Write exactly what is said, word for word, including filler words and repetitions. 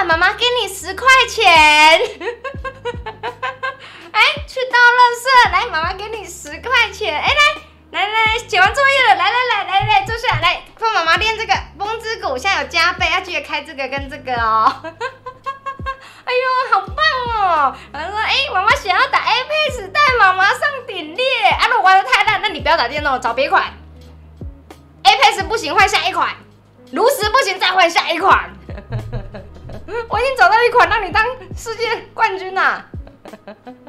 妈妈给你十块钱。哎，去倒垃圾，来，妈妈给你十块钱。哎，来来来，写完作业了，来来来来来，坐下来，来帮妈妈练这个风之谷，现在有加倍，要记得开这个跟这个哦。哎呦，好棒哦！然后说，哎，妈妈想要打 Apex， 带妈妈上顶猎。啊，如果玩的太烂，那你不要打电动，找别款。Apex 不行，换下一款。炉石不行，再换下一款。我已经找到一款让你当世界冠军啦！